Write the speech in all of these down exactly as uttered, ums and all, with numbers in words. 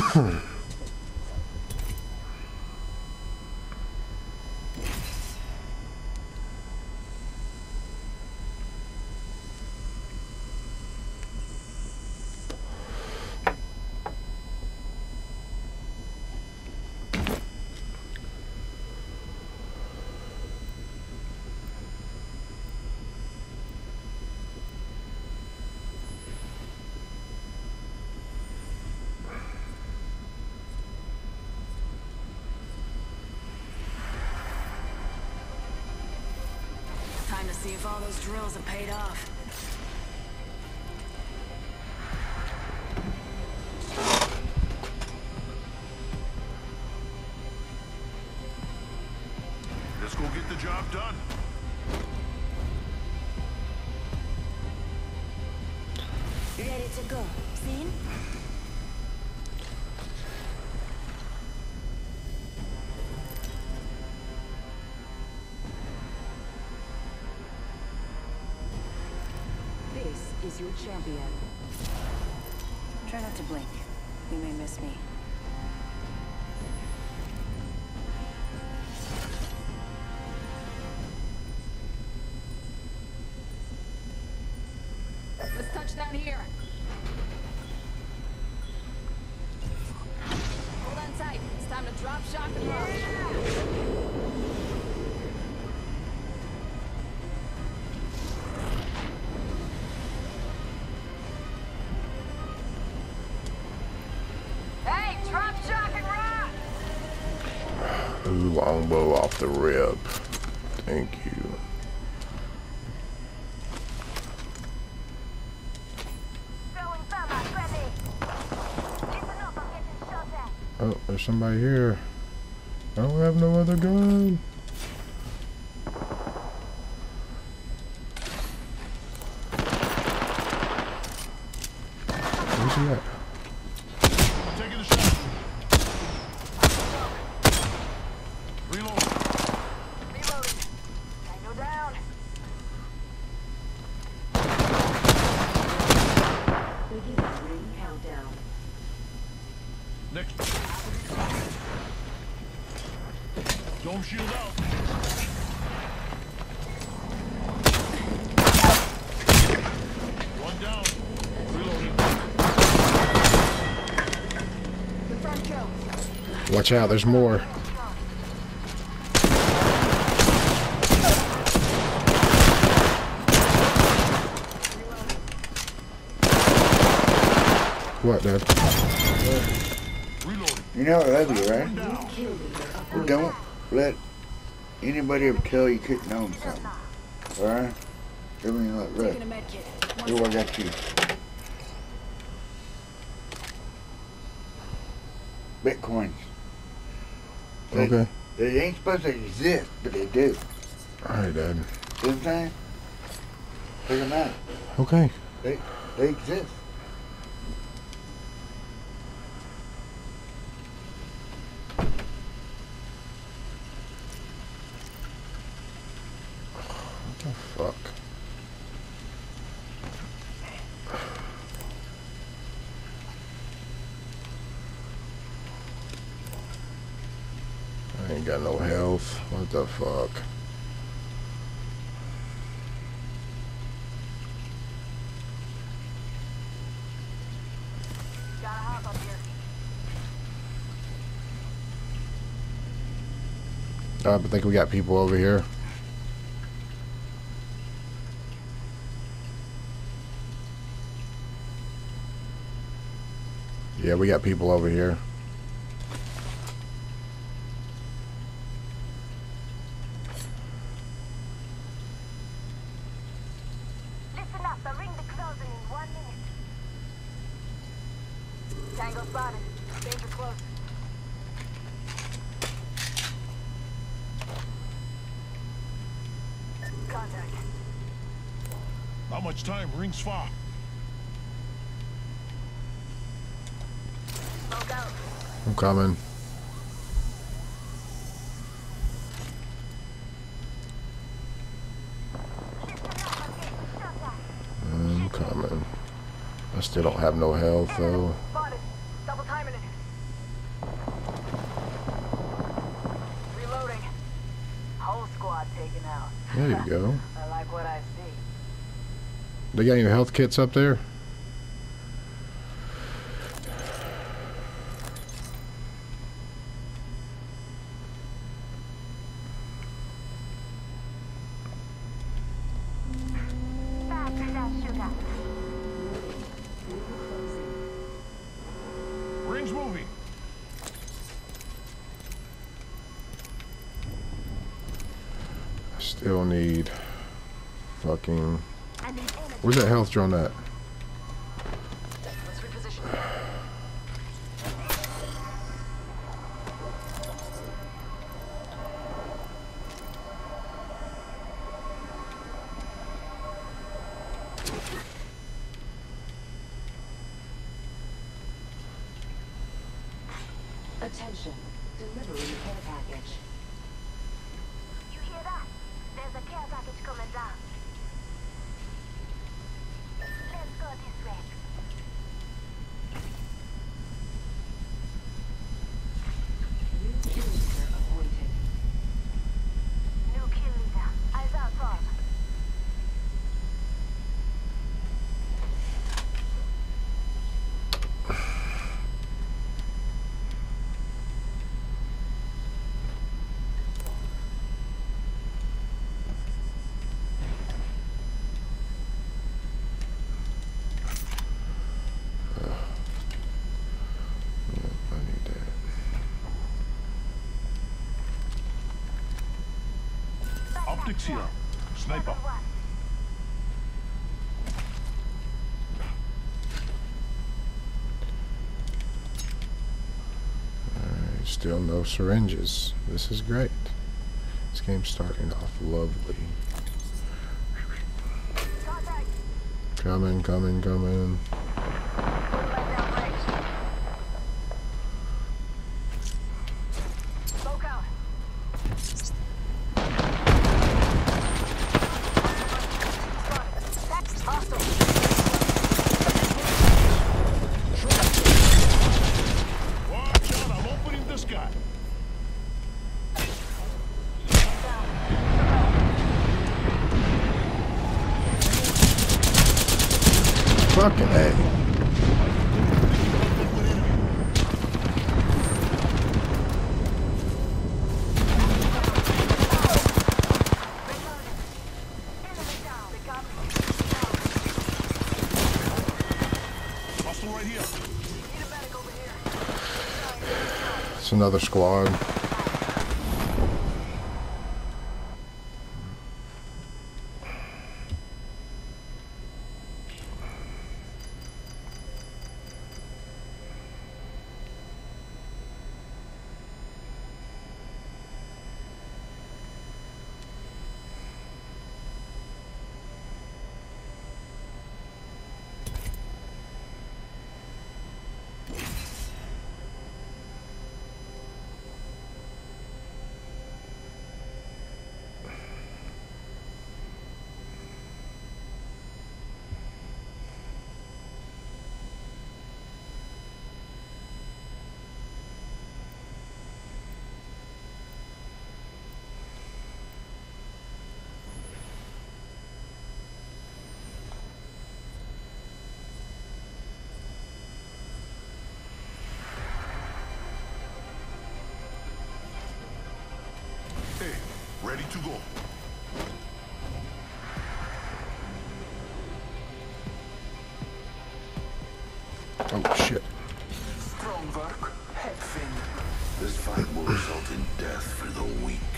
Time to see if all those drills have paid off. Let's go get the job done. Ready to go. Seen? This is your champion. Try not to blink. You may miss me. Let's touch down here. Hold on tight. It's time to drop, shock, and roll. Ooh, longbow off the rip. Thank you. Oh, there's somebody here. I don't have no other gun. Where's he at? Taking a shot. Reload. Reloading. Tango down. Beginning ring countdown. Next. Dome shield out. One down. Reloading. Confirm kill. Watch out, there's more. What, Dad? Reloading. You know I love you, right? One down. Don't let anybody ever tell you couldn't own something. Alright? Everything like that. Taking a med kit. One Here, I got you. Bitcoins. They, Okay. They ain't supposed to exist, but they do. Alright, Dad. See what I'm saying? Check them out. Okay. They, they exist. What the fuck? I ain't got no health. What the fuck? got a house up here. I think we got people over here. Yeah, we got people over here. Listen up, the ring is closing in one minute. Tango spotted. Danger close. Contact. How much time? Rings far. Smoke out. I'm coming. I'm coming. I still don't have no health though. Spotted. Double timing it. go. I like what I see. They got any health kits up there? Ring's moving. I still need fucking... Where's that health drone at? Let's reposition. Attention. Delivering care package. You hear that? There's a care package coming down. Let's go this way. New kill leader appointed. New kill leader. Eyes out front. I need that. Optics here. Sniper. Level one. Alright, still no syringes. This is great. This game's starting off lovely. Contact. Coming, coming, coming. Let down brakes. Smoke out. That's hostile. Watch out, I'm opening the sky. Fucking A. Enemy down. They got me. Hostile right here. Need a medic over here. It's another squad. Hey, ready to go. Oh shit. Strong work, Headfin. This fight will result in death for the weak.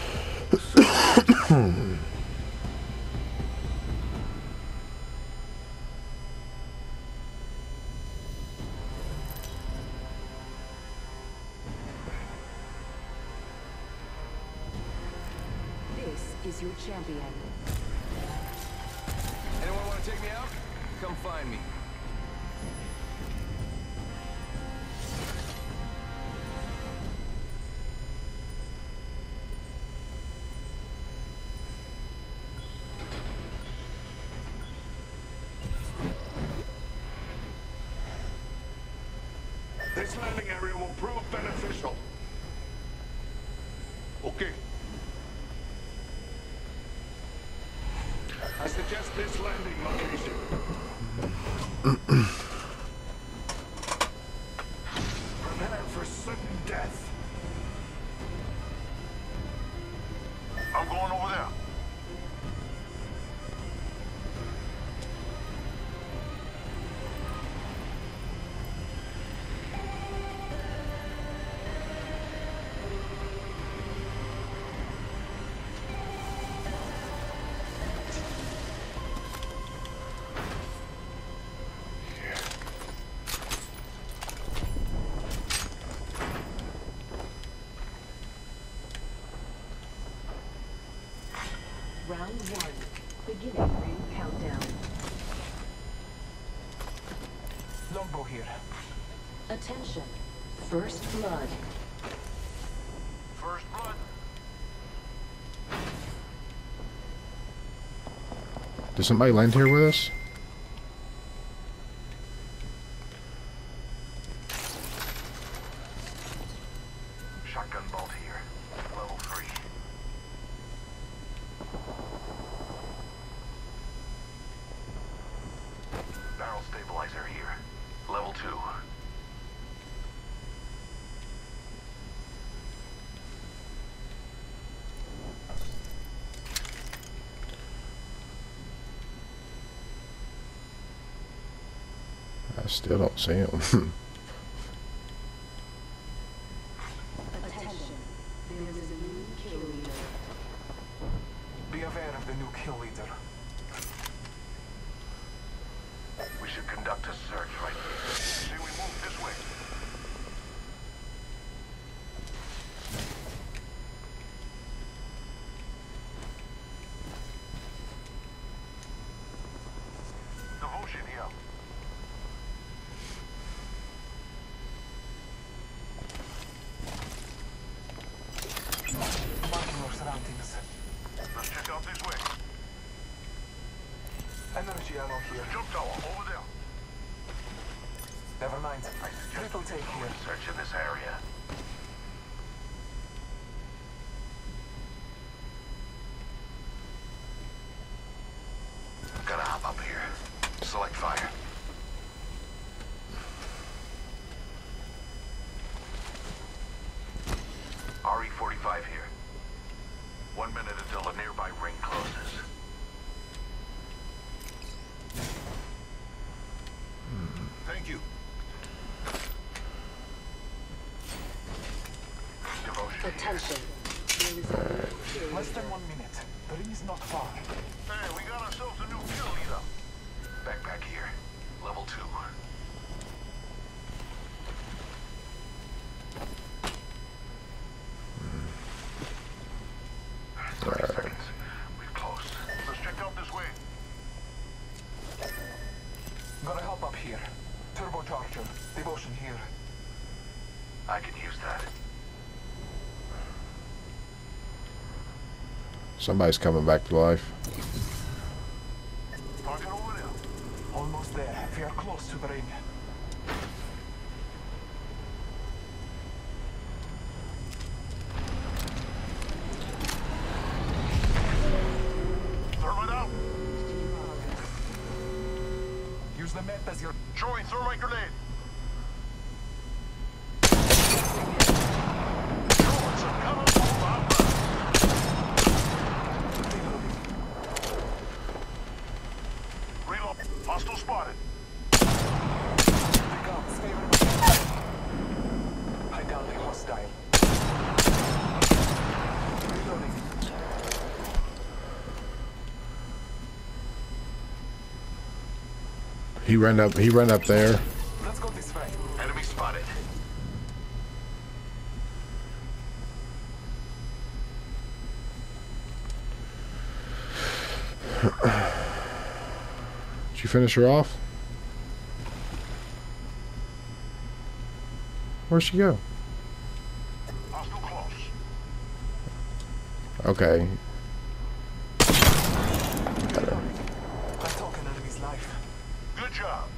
This is your champion. Anyone want to take me out? Come find me. This landing area will prove beneficial. Okay. Prepare for sudden death. I'm going over there. Round one. Beginning ring countdown. Longbow here. Attention. First blood. First blood. Does somebody land here with us? Shotgun bolt here. Level three. Barrel stabilizer here. Level two. I still don't see him. Attention. There is a new kill leader. Be aware of the new kill leader. We should conduct a search right here. See, we move this way. Devotion here. Marking our surroundings. Let's check out this way. Energy ammo here. Jump tower, over there. Never mind. Triple take here. Search in this area. Gotta hop up here. Select fire. R E forty-five here. One minute until a nearby ring closes. Thank you. Devotion. Attention. There is a new kill Less than leader. one minute. The ring is not far. Hey, we got ourselves a new kill leader. Backpack here. Level two. Thirty seconds. We've closed. Let's check out this way. Gotta help up here. Turbocharger. Devotion here. I can use that. Somebody's coming back to life. Target over there. Almost there. We are close to the ring. Thermite out. Use the map as your... Throwing thermite grenade. Throwing some cover from our left. Reload. Hostile spotted. The guns favor my... I down the hostile. Reloading. He ran up. He ran up there. Let's go this way. Enemy spotted. Did you finish her off? Where'd she go? Hostile close. Okay. I took an enemy's life. Good job.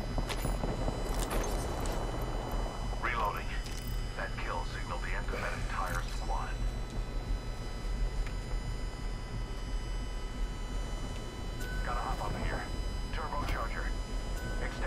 Reloading. That kill signaled the end of that entire squad. Gotta hop up here. Turbocharger. Extend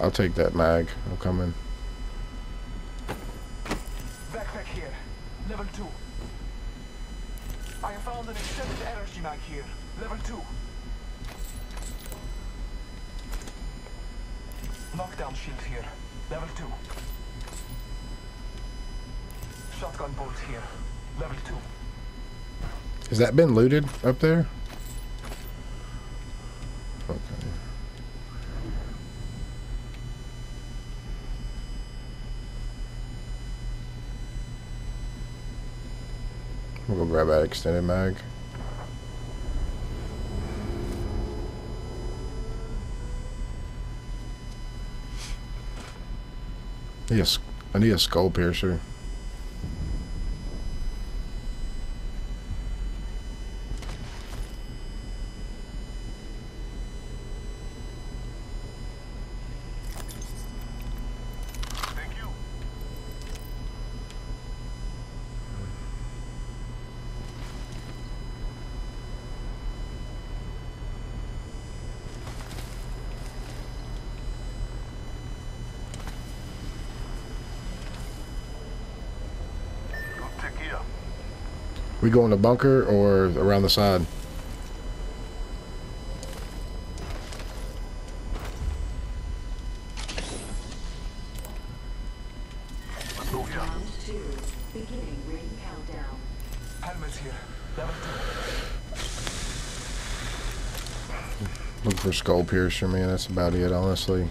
I'll take that mag. I'm coming. Backpack here. Level two. I have found an extended energy mag here. Level two. Knockdown shield here. Level two. Shotgun bolt here. Level two. Has that been looted up there? Okay. We'll go grab that extended mag. Yes, I need a skull piercer. Thank you. Good tick here. We go in the bunker or around the side? Let's go here. Round two. Beginning ring countdown. Helmets here. Level two. Look for skull piercer, man. That's about it, honestly.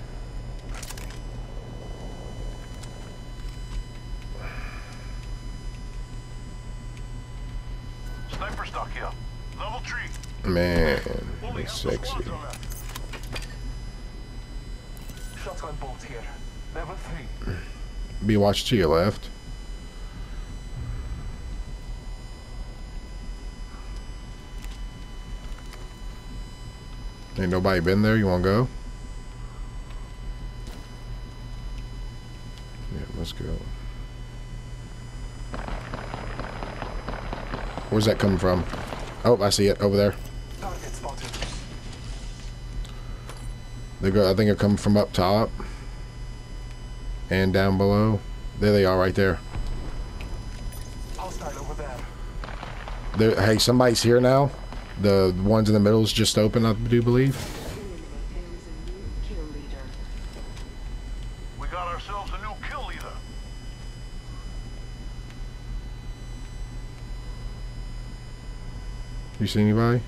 Sniper stock here. Level three. Man, Only that's half the sexy. squads are left. Shotgun bolt here. Level three. Be watch to your left. Ain't nobody been there? You wanna go? Yeah, let's go. Where's that coming from? Oh, I see it over there. Target spotted. They go. I think they're coming from up top and down below. There they are, right there. Hostile over there. There. Hey, somebody's here now. The ones in the middle is just open, I do believe. Eliminate. There is a new kill leader. We got ourselves a new kill leader. You see anybody?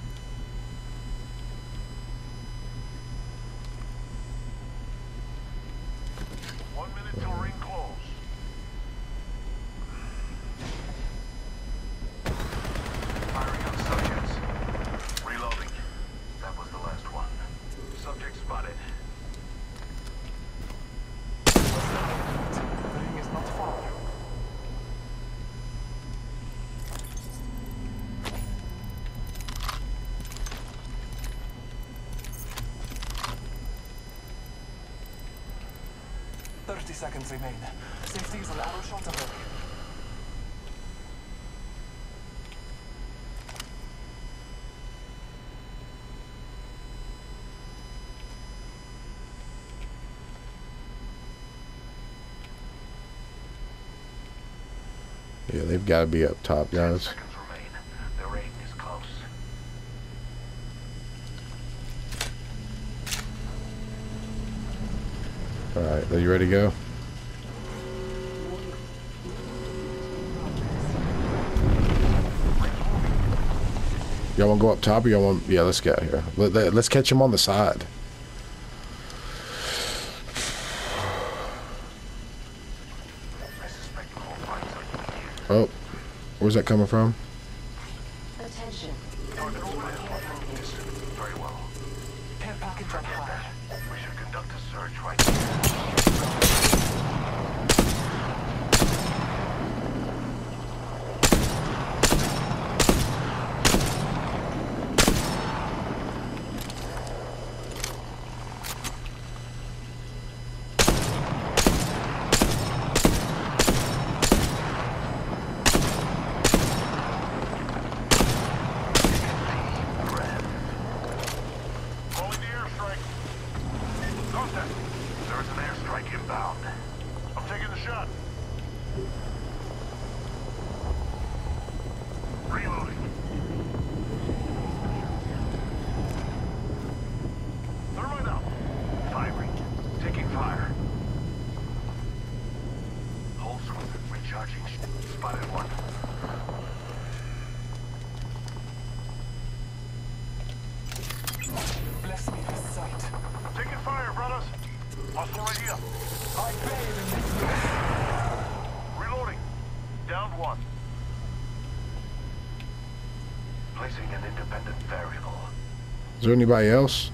One minute till ring close. Firing on subjects. Reloading. That was the last one. Subject spotted. The ring is not far. Thirty seconds remain. Safety is an arrow shot away. Yeah, they've got to be up top, guys. Seconds remain. The ring is close. All right, are you ready to go? Y'all want to go up top or y'all want... Yeah, let's get out here. Let, let, let's catch him on the side. I suspect the whole fight something here. Oh, where's that coming from? Attention. Target over there. Very well. Care package on high. We should conduct a search right here. Calling the airstrike. Contact. Strike inbound. I'm taking the shot. Reloading. Thermite out. Firing. Taking fire. Whole squad recharging. Spotted one. Bless me with sight. Taking fire, brothers. Hostile right here. I bathe in this mist. Reloading. Down one. Placing an independent variable. Is there anybody else?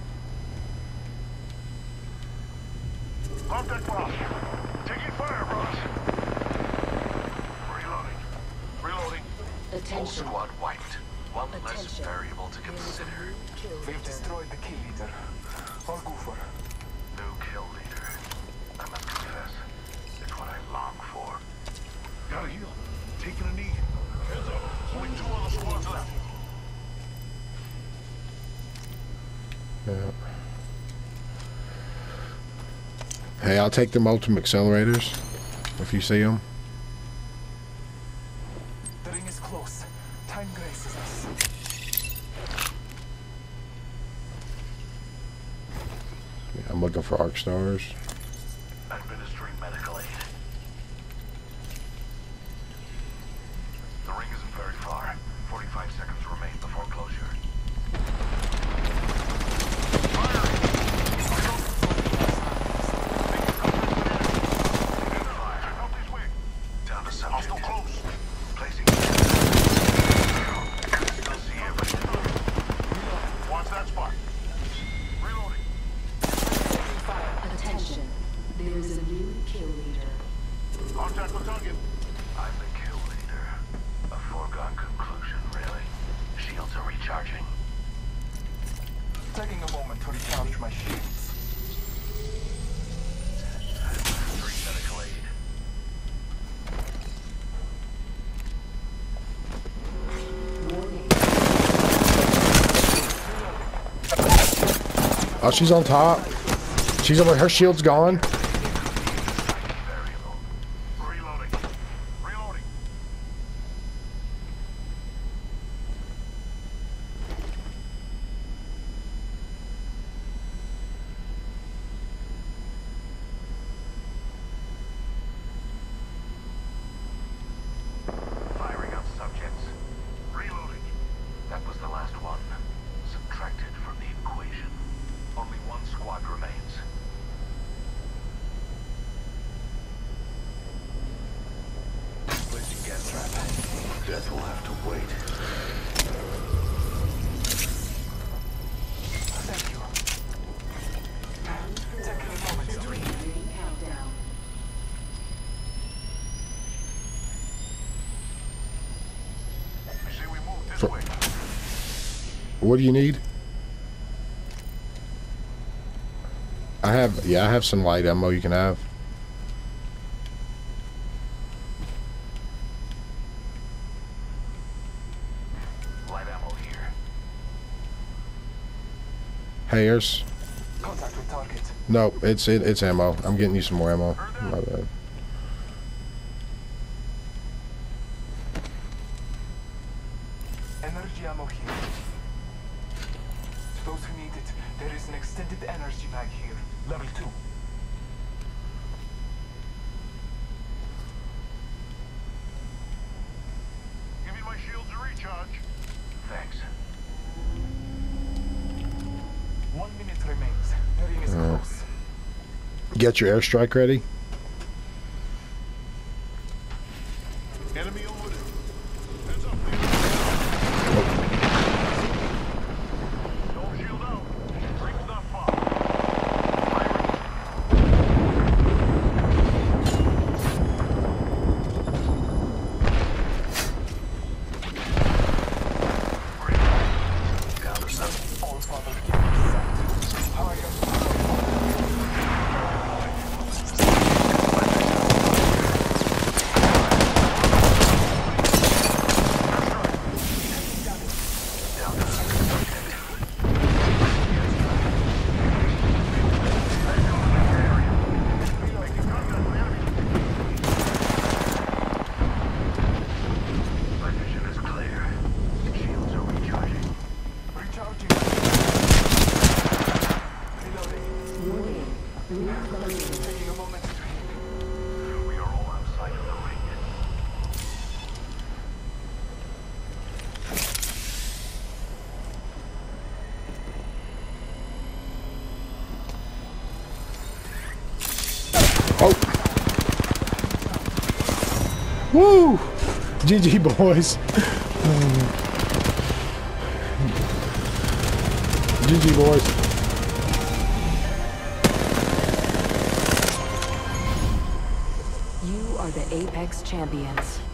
Contact boss. Taking fire, brothers. Reloading. Reloading. Whole Attention. squad wiped. One less Attention. variable to consider. Kill We've leader. destroyed the kill leader. All go for her. New kill leader. I must confess, it's what I long for. Gotta heal. Taking a knee. Heads up. Only two other squads left. Yeah. Hey, I'll take them ultimate accelerators if you see them. The ring is close. Time graces us. Yeah, I'm looking for arc stars. Administering medical aid. The ring isn't very far. forty-five seconds remain before closure. Down to subject. Hostile close. Placing. Still see everybody. Watch that spot. Reloading. Attention. There is a new kill leader. Contact with target. I'm the kill leader. A foregone conclusion, really. Shields are recharging. Taking a moment to recharge my shields. Three medical aid. Oh, she's on top. She's over. Her shield's gone. Variable. Reloading. Reloading. Firing on subjects. Reloading. That was the last one. Subtracted from the equation. Only one squad remains. Placing gas trap. Death will have to wait. Thank you. Taking a moment to breathe. Ring countdown. I say we move this For- way. What do you need? I have, yeah, I have some light ammo you can have. Light ammo here. Hey, here's. Contact with target. No, it's it, it's ammo. I'm getting you some more ammo. My bad. Energy ammo here. To those who need it, there is an extended energy mag here. Level two. Giving my shields a recharge. Thanks. One minute remains. The ring is Uh. close. Get your airstrike ready. Enemy over there. Heads up, leader. Don't shield out. Ring's not far. Firing. Down to seven. All father give me sight. Higher. Oh! Woo! G G, boys. G G, boys. You are the Apex champions.